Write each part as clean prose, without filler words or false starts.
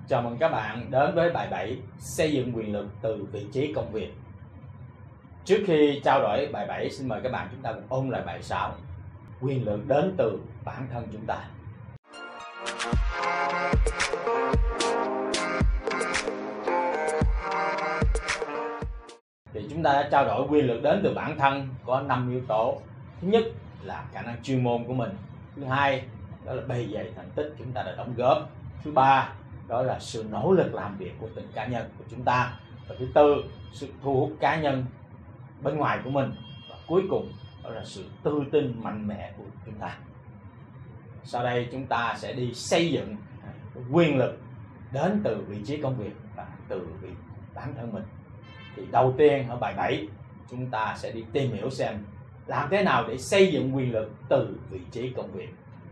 Chào mừng các bạn đến với bài 7 xây dựng quyền lực từ vị trí công việc. Trước khi trao đổi bài 7, xin mời các bạn chúng ta cùng ôn lại bài 6. Quyền lực đến từ bản thân chúng ta. Thì chúng ta đã trao đổi quyền lực đến từ bản thân có 5 yếu tố. Thứ nhất là khả năng chuyên môn của mình. Thứ hai, đó là bề dày thành tích chúng ta đã đóng góp. Thứ ba, đó là sự nỗ lực làm việc của từng cá nhân của chúng ta. Và thứ tư, sự thu hút cá nhân bên ngoài của mình. Và cuối cùng, đó là sự tự tin mạnh mẽ của chúng ta. Sau đây chúng ta sẽ đi xây dựng quyền lực đến từ vị trí công việc và từ bản thân mình. Thì đầu tiên ở bài 7 chúng ta sẽ đi tìm hiểu xem làm thế nào để xây dựng quyền lực từ vị trí công việc.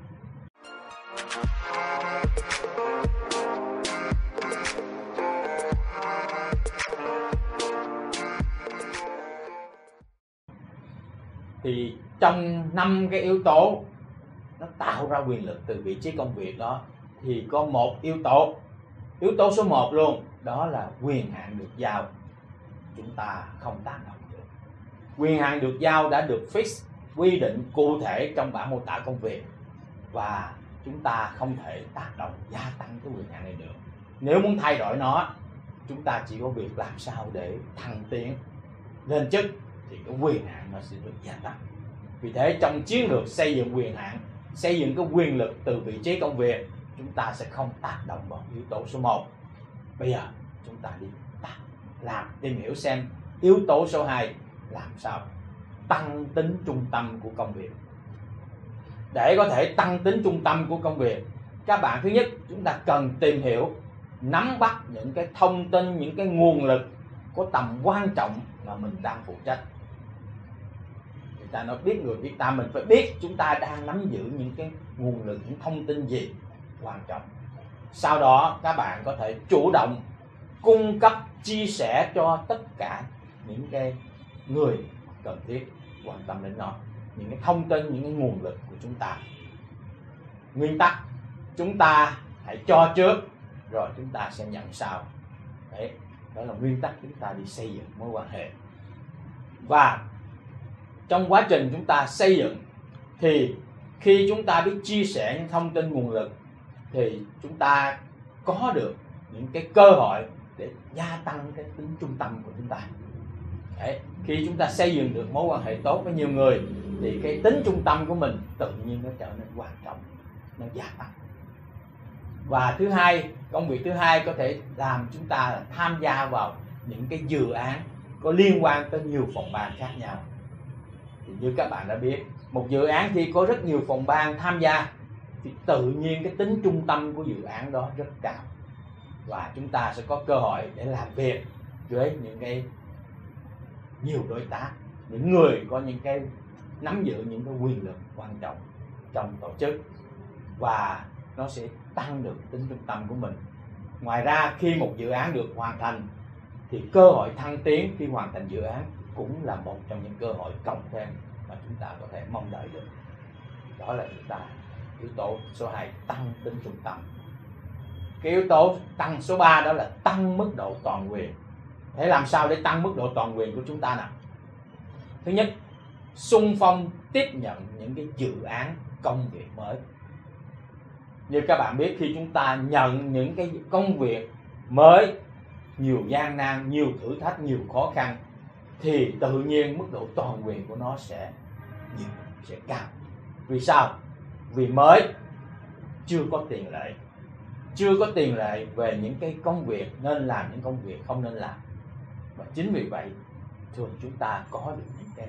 Thì trong 5 cái yếu tố nó tạo ra quyền lực từ vị trí công việc đó, thì có một yếu tố số 1 luôn, đó là quyền hạn được giao. Chúng ta không tác động được. Quyền hạn được giao đã được fix, quy định cụ thể trong bảng mô tả công việc, và chúng ta không thể tác động gia tăng cái quyền hạn này được. Nếu muốn thay đổi nó, chúng ta chỉ có việc làm sao để thăng tiến lên chức thì cái quyền hạn nó sẽ được gia tăng. Vì thế trong chiến lược xây dựng quyền hạn, xây dựng cái quyền lực từ vị trí công việc, chúng ta sẽ không tác động vào yếu tố số 1. Bây giờ chúng ta đi tìm hiểu xem yếu tố số 2 làm sao tăng tính trung tâm của công việc. Để có thể tăng tính trung tâm của công việc, các bạn thứ nhất chúng ta cần tìm hiểu, nắm bắt những cái thông tin, những cái nguồn lực có tầm quan trọng mà mình đang phụ trách. Người ta nói biết người biết ta, mình phải biết chúng ta đang nắm giữ những cái nguồn lực, những thông tin gì quan trọng. Sau đó các bạn có thể chủ động cung cấp, chia sẻ cho tất cả những cái người cần thiết quan tâm đến nó, những cái thông tin, những cái nguồn lực của chúng ta. Nguyên tắc chúng ta hãy cho trước rồi chúng ta sẽ nhận sau. Đấy, đó là nguyên tắc chúng ta đi xây dựng mối quan hệ. Và trong quá trình chúng ta xây dựng thì khi chúng ta biết chia sẻ những thông tin nguồn lực thì chúng ta có được những cái cơ hội để gia tăng cái tính trung tâm của chúng ta. Đấy, khi chúng ta xây dựng được mối quan hệ tốt với nhiều người thì cái tính trung tâm của mình tự nhiên nó trở nên quan trọng, nó gia tăng. Và thứ hai, công việc thứ hai có thể làm chúng ta tham gia vào những cái dự án có liên quan tới nhiều phòng ban khác nhau. Thì như các bạn đã biết, một dự án khi có rất nhiều phòng ban tham gia thì tự nhiên cái tính trung tâm của dự án đó rất cao, và chúng ta sẽ có cơ hội để làm việc với những cái nhiều đối tác, những người có những cái nắm giữ những cái quyền lực quan trọng trong tổ chức, và nó sẽ tăng được tính trung tâm của mình. Ngoài ra khi một dự án được hoàn thành thì cơ hội thăng tiến khi hoàn thành dự án cũng là một trong những cơ hội cộng thêm mà chúng ta có thể mong đợi được. Đó là yếu tố số 2, tăng tính trung tâm. Cái yếu tố tăng số 3 đó là tăng mức độ toàn quyền. Thế làm sao để tăng mức độ toàn quyền của chúng ta nào? Thứ nhất, xung phong tiếp nhận những cái dự án công việc mới. Như các bạn biết, khi chúng ta nhận những cái công việc mới, nhiều gian nan, nhiều thử thách, nhiều khó khăn, thì tự nhiên mức độ toàn quyền của nó sẽ cao. Vì sao? Vì mới, chưa có tiền lệ về những cái công việc nên làm, những công việc không nên làm. Và chính vì vậy thường chúng ta có được những cái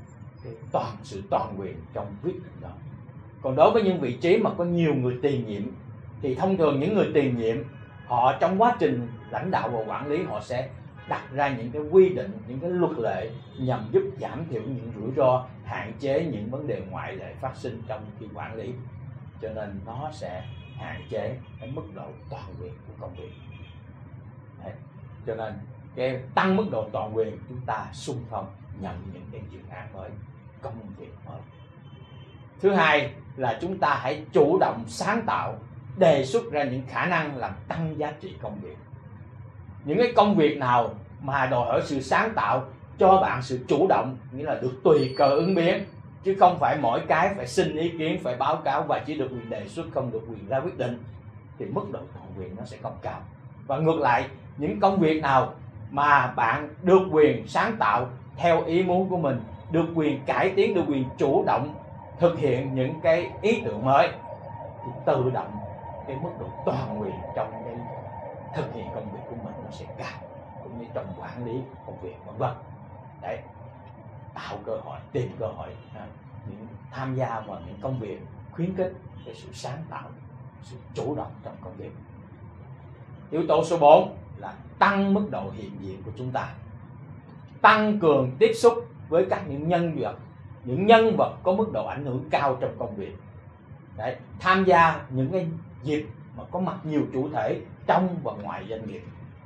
sự toàn quyền trong quyết định đó. Còn đối với những vị trí mà có nhiều người tiền nhiệm thì thông thường những người tiền nhiệm họ trong quá trình lãnh đạo và quản lý, họ sẽ đặt ra những cái quy định, những cái luật lệ nhằm giúp giảm thiểu những rủi ro, hạn chế những vấn đề ngoại lệ phát sinh trong khi quản lý. Cho nên nó sẽ hạn chế cái mức độ toàn quyền của công việc. Đấy. Cho nên cái tăng mức độ toàn quyền, chúng ta xung phong nhận những cái dự án mới, công việc mới. Thứ hai là chúng ta hãy chủ động sáng tạo, đề xuất ra những khả năng làm tăng giá trị công việc. Những cái công việc nào mà đòi hỏi sự sáng tạo, cho bạn sự chủ động, nghĩa là được tùy cơ ứng biến, chứ không phải mỗi cái phải xin ý kiến, phải báo cáo và chỉ được quyền đề xuất, không được quyền ra quyết định, thì mức độ toàn quyền nó sẽ không cao. Và ngược lại, những công việc nào mà bạn được quyền sáng tạo theo ý muốn của mình, được quyền cải tiến, được quyền chủ động thực hiện những cái ý tưởng mới, thì tự động cái mức độ toàn quyền trong cái thực hiện công việc của mình nó sẽ cao, cũng như trong quản lý công việc vân vân. Đấy, tạo cơ hội, tìm cơ hội, những tham gia vào những công việc, khuyến khích cái sự sáng tạo, sự chủ động trong công việc. Yếu tố số 4 là tăng mức độ hiện diện của chúng ta, tăng cường tiếp xúc với các những nhân vật có mức độ ảnh hưởng cao trong công việc. Đấy, tham gia những cái dịp mà có mặt nhiều chủ thể trong và ngoài doanh nghiệp,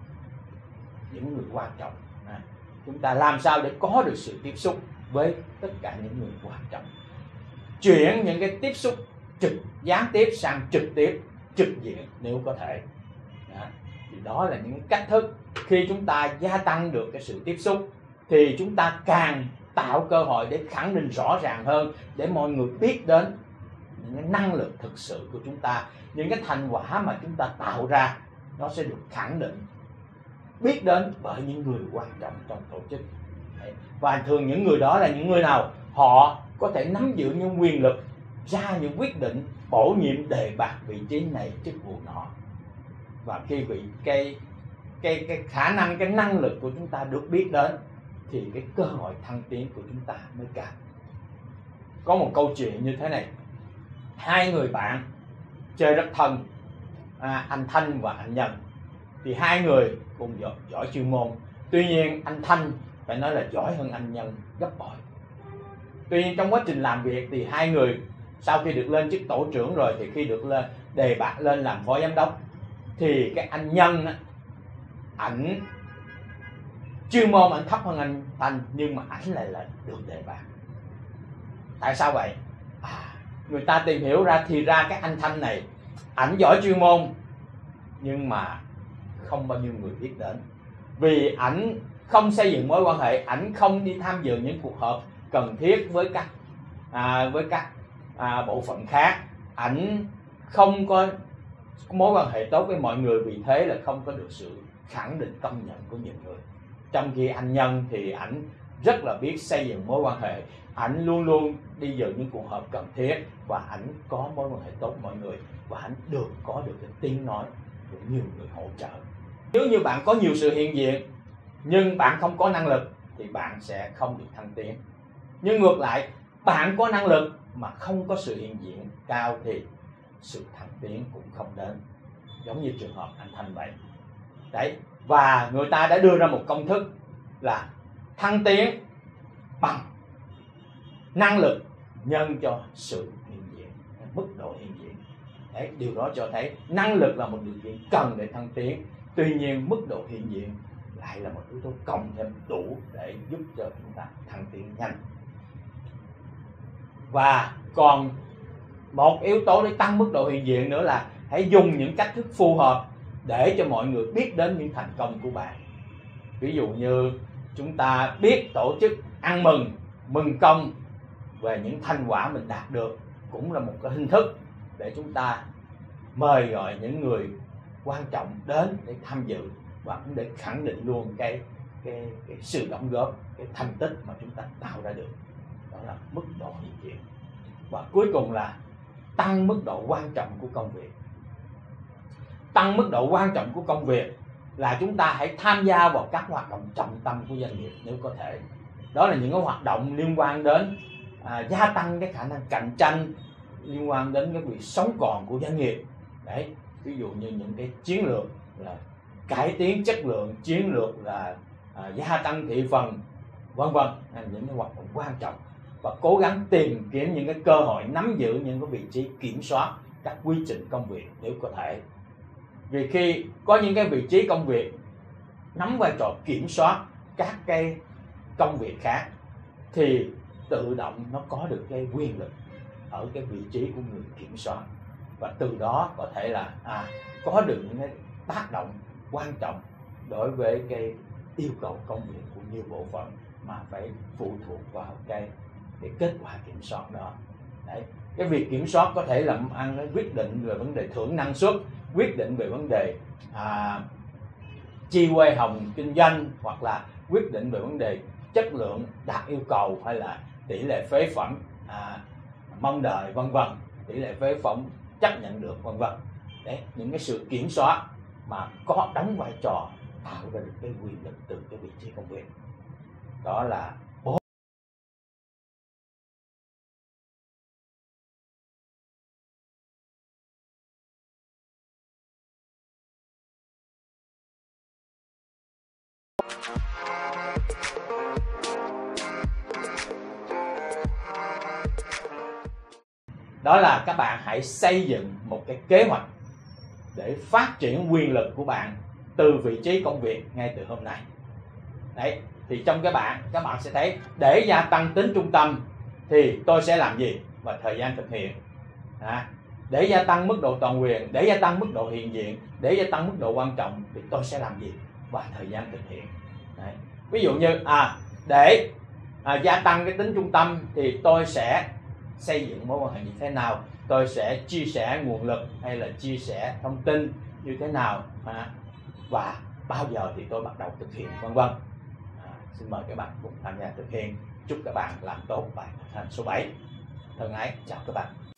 những người quan trọng. Chúng ta làm sao để có được sự tiếp xúc với tất cả những người quan trọng, chuyển những cái tiếp xúc gián tiếp sang trực tiếp, trực diện nếu có thể. Thì đó là những cách thức khi chúng ta gia tăng được cái sự tiếp xúc thì chúng ta càng tạo cơ hội để khẳng định rõ ràng hơn, để mọi người biết đến những cái năng lực thực sự của chúng ta, những cái thành quả mà chúng ta tạo ra nó sẽ được khẳng định, biết đến bởi những người quan trọng trong tổ chức. Và thường những người đó là những người nào họ có thể nắm giữ những quyền lực, ra những quyết định, bổ nhiệm, đề bạt vị trí này chức vụ nọ. Và khi cái khả năng, cái năng lực của chúng ta được biết đến thì cái cơ hội thăng tiến của chúng ta mới cao. Có một câu chuyện như thế này. Hai người bạn chơi rất thân, anh Thanh và anh Nhân. Thì hai người cùng giỏi chuyên môn. Tuy nhiên anh Thanh phải nói là giỏi hơn anh Nhân gấp bội. Tuy nhiên trong quá trình làm việc thì hai người sau khi được lên chức tổ trưởng rồi, thì khi được đề bạt lên làm phó giám đốc, thì cái anh Nhân ảnh chuyên môn ảnh thấp hơn anh Thanh, nhưng mà ảnh lại là được đề bạt. Tại sao vậy? Người ta tìm hiểu ra thì ra cái anh Thanh này ảnh giỏi chuyên môn nhưng mà không bao nhiêu người biết đến, vì ảnh không xây dựng mối quan hệ, ảnh không đi tham dự những cuộc họp cần thiết với các bộ phận khác, ảnh không có mối quan hệ tốt với mọi người, vì thế là không có được sự khẳng định, công nhận của nhiều người. Trong khi anh Nhân thì ảnh rất là biết xây dựng mối quan hệ, ảnh luôn luôn đi dự những cuộc họp cần thiết và ảnh có mối quan hệ tốt với mọi người, và ảnh có được cái tiếng nói của nhiều người hỗ trợ. Nếu như bạn có nhiều sự hiện diện nhưng bạn không có năng lực thì bạn sẽ không được thăng tiến. Nhưng ngược lại, bạn có năng lực mà không có sự hiện diện cao thì sự thăng tiến cũng không đến, giống như trường hợp anh Thanh vậy. Đấy, và người ta đã đưa ra một công thức là thăng tiến bằng năng lực nhân cho sự hiện diện, mức độ hiện diện. Đấy, điều đó cho thấy năng lực là một điều kiện cần để thăng tiến, tuy nhiên mức độ hiện diện lại là một yếu tố cộng thêm đủ để giúp cho chúng ta thăng tiến nhanh. Và còn một yếu tố để tăng mức độ hiện diện nữa là hãy dùng những cách thức phù hợp để cho mọi người biết đến những thành công của bạn. Ví dụ như chúng ta biết tổ chức ăn mừng công về những thành quả mình đạt được, cũng là một cái hình thức để chúng ta mời gọi những người quan trọng đến để tham dự, và cũng để khẳng định luôn cái sự đóng góp, cái thành tích mà chúng ta tạo ra được. Đó là mức độ hiện diện. Và cuối cùng là tăng mức độ quan trọng của công việc. Tăng mức độ quan trọng của công việc là chúng ta hãy tham gia vào các hoạt động trọng tâm của doanh nghiệp nếu có thể. Đó là những cái hoạt động liên quan đến gia tăng cái khả năng cạnh tranh, liên quan đến cái việc sống còn của doanh nghiệp. Đấy, ví dụ như những cái chiến lược là cải tiến chất lượng, chiến lược là gia tăng thị phần, vân vân, những cái hoạt động quan trọng, và cố gắng tìm kiếm những cái cơ hội nắm giữ những cái vị trí kiểm soát các quy trình công việc nếu có thể. Vì khi có những cái vị trí công việc nắm vai trò kiểm soát các cái công việc khác thì tự động nó có được cái quyền lực ở cái vị trí của người kiểm soát, và từ đó có thể là có được những cái tác động quan trọng đối với cái yêu cầu công việc của nhiều bộ phận mà phải phụ thuộc vào cái kết quả kiểm soát đó. Đấy, cái việc kiểm soát có thể làm ăn quyết định về vấn đề thưởng năng suất, quyết định về vấn đề chi quay hồng kinh doanh, hoặc là quyết định về vấn đề chất lượng đạt yêu cầu, hay là tỷ lệ phế phẩm mong đợi vân vân, tỷ lệ phế phẩm chấp nhận được vân vân. Đấy, những cái sự kiểm soát mà có đóng vai trò tạo ra được cái quyền lực từ cái vị trí công việc. Đó là các bạn hãy xây dựng một cái kế hoạch để phát triển quyền lực của bạn từ vị trí công việc ngay từ hôm nay. Đấy, thì trong các bạn sẽ thấy để gia tăng tính trung tâm thì tôi sẽ làm gì và thời gian thực hiện. Để gia tăng mức độ toàn quyền, để gia tăng mức độ hiện diện, để gia tăng mức độ quan trọng thì tôi sẽ làm gì và thời gian thực hiện. Đấy. Ví dụ như để gia tăng cái tính trung tâm thì tôi sẽ xây dựng mối quan hệ như thế nào, tôi sẽ chia sẻ nguồn lực hay là chia sẻ thông tin như thế nào, và bao giờ thì tôi bắt đầu thực hiện, vân vân. Xin mời các bạn cùng tham gia thực hiện. Chúc các bạn làm tốt bài thực hành số 7. Thân ái chào các bạn.